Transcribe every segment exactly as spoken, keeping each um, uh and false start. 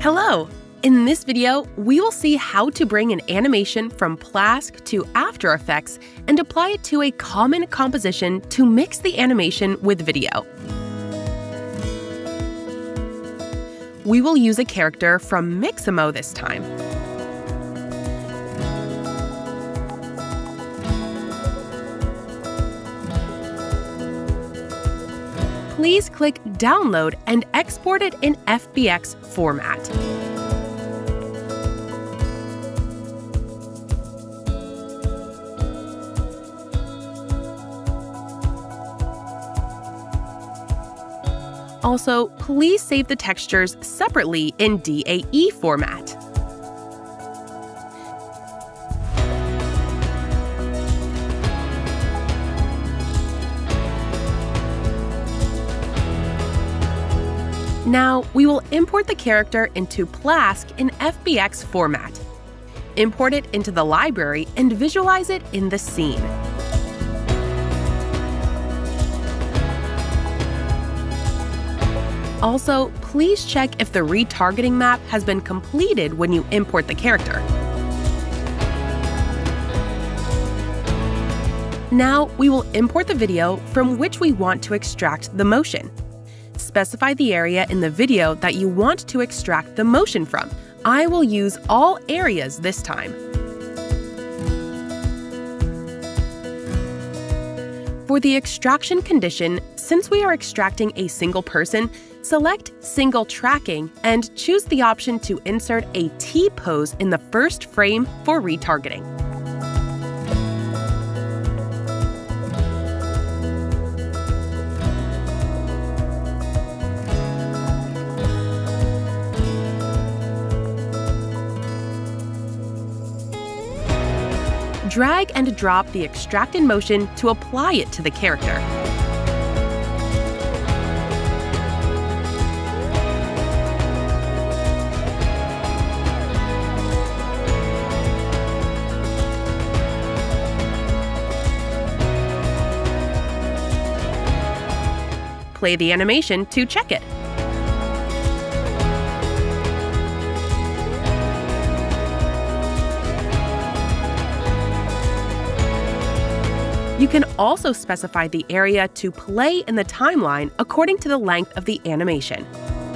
Hello! In this video, we will see how to bring an animation from Plask to After Effects and apply it to a common composition to mix the animation with video. We will use a character from Mixamo this time. Please click Download and export it in F B X format. Also, please save the textures separately in D A E format. Now, we will import the character into Plask in F B X format. Import it into the library and visualize it in the scene. Also, please check if the retargeting map has been completed when you import the character. Now, we will import the video from which we want to extract the motion. Specify the area in the video that you want to extract the motion from. I will use all areas this time. For the extraction condition, since we are extracting a single person, select Single Tracking and choose the option to insert a T-pose in the first frame for retargeting. Drag and drop the extracted motion to apply it to the character. Play the animation to check it. You can also specify the area to play in the timeline according to the length of the animation.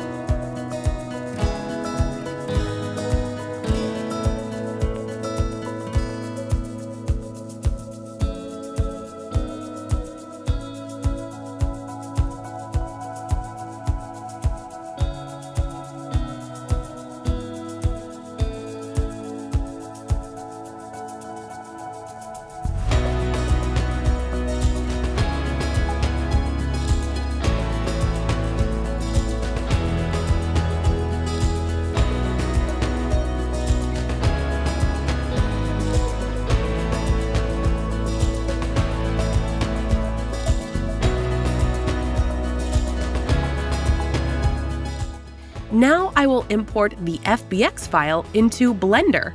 Now I will import the F B X file into Blender.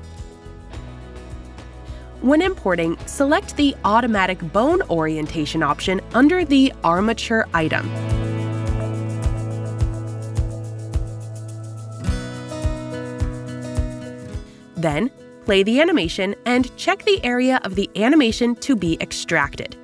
When importing, select the Automatic Bone Orientation option under the Armature item. Then, play the animation and check the area of the animation to be extracted.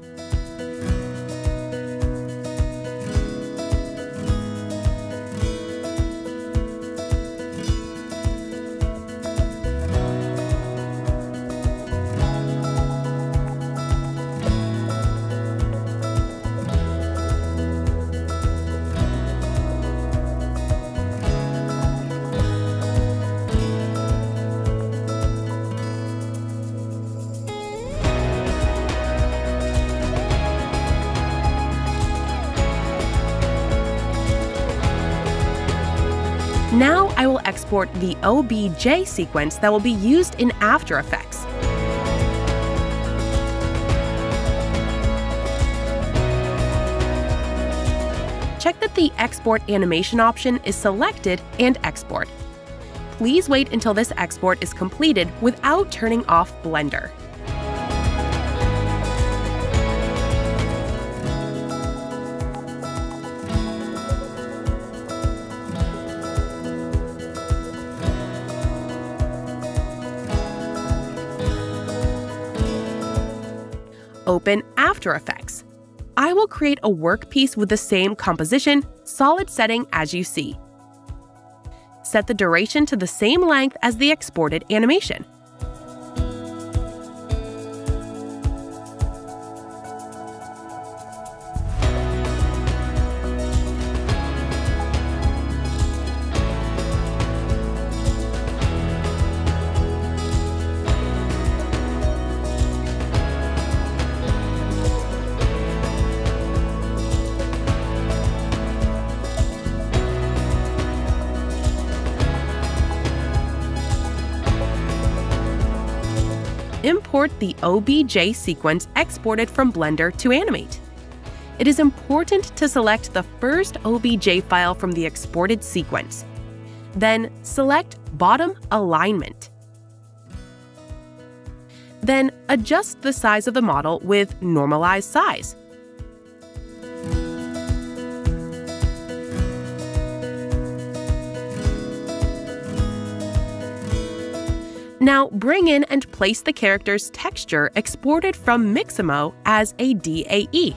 Now I will export the O B J sequence that will be used in After Effects. Check that the Export Animation option is selected and export. Please wait until this export is completed without turning off Blender. open After Effects. I will create a workpiece with the same composition, solid setting as you see. Set the duration to the same length as the exported animation. Import the O B J sequence exported from Blender to animate. It is important to select the first O B J file from the exported sequence. Then select Bottom Alignment. Then adjust the size of the model with Normalize Size. Now bring in and place the character's texture exported from Mixamo as a D A E.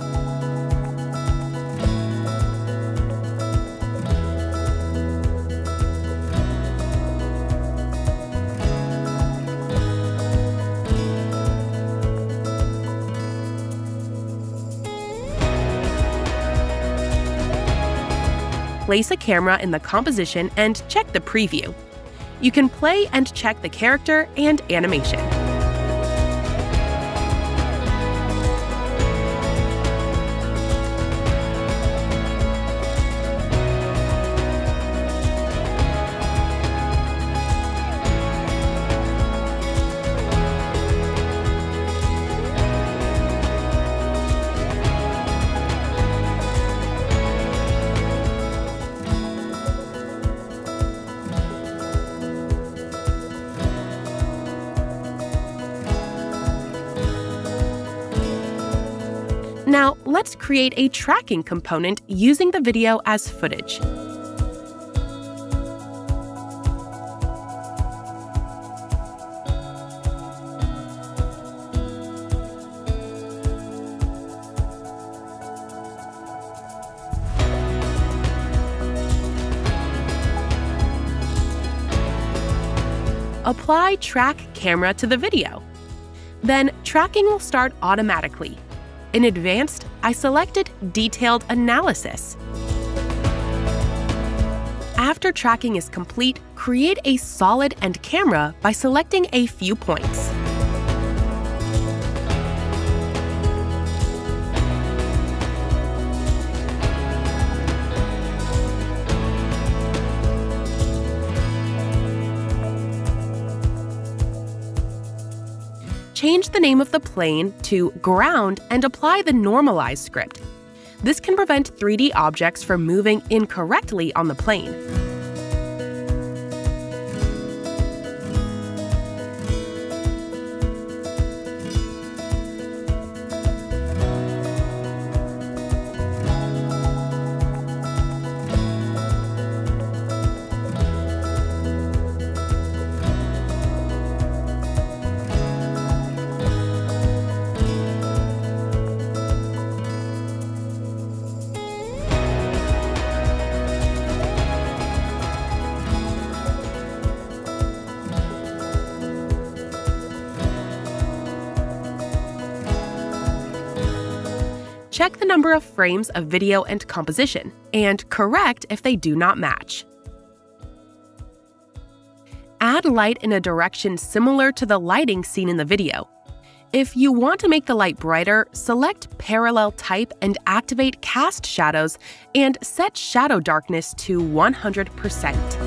Place a camera in the composition and check the preview. You can play and check the character and animation. Now, let's create a tracking component using the video as footage. Apply Track Camera to the video. Then tracking will start automatically. In Advanced, I selected Detailed Analysis. After tracking is complete, create a solid and camera by selecting a few points. Change the name of the plane to Ground and apply the Normalize script. This can prevent three D objects from moving incorrectly on the plane. Check the number of frames of video and composition, and correct if they do not match. Add light in a direction similar to the lighting seen in the video. If you want to make the light brighter, select Parallel Type and activate Cast Shadows and set Shadow Darkness to one hundred percent.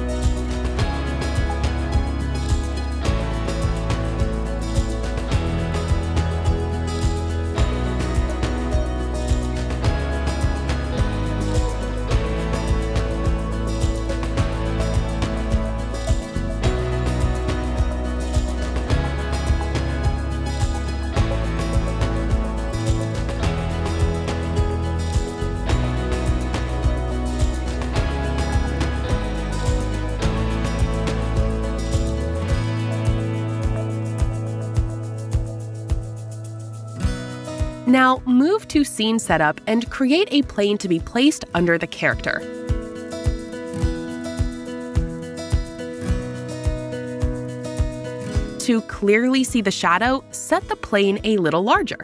Now move to Scene Setup and create a plane to be placed under the character. To clearly see the shadow, set the plane a little larger.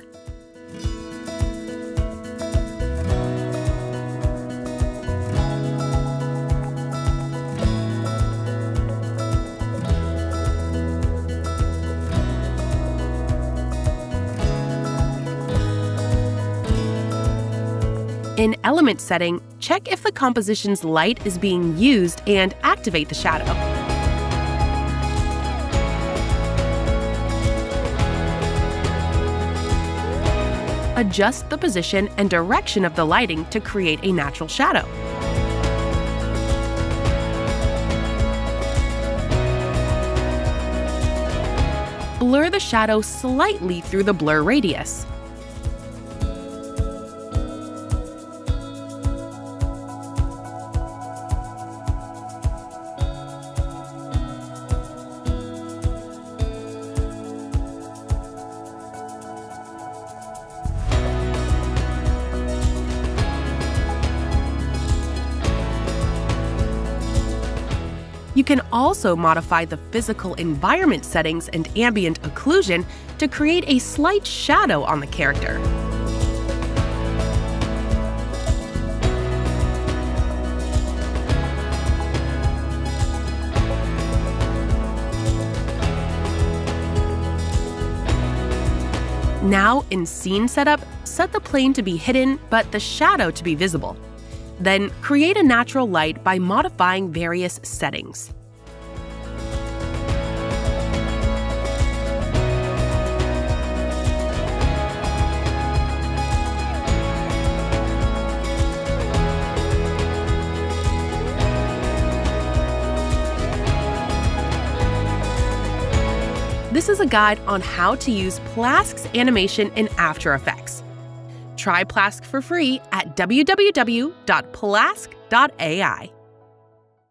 In Element Setting, check if the composition's light is being used and activate the shadow. Adjust the position and direction of the lighting to create a natural shadow. Blur the shadow slightly through the blur radius. You can also modify the physical environment settings and ambient occlusion to create a slight shadow on the character. Now, in Scene Setup, set the plane to be hidden but the shadow to be visible. Then create a natural light by modifying various settings. This is a guide on how to use Plask's animation in After Effects. Try Plask for free at w w w dot plask dot a i.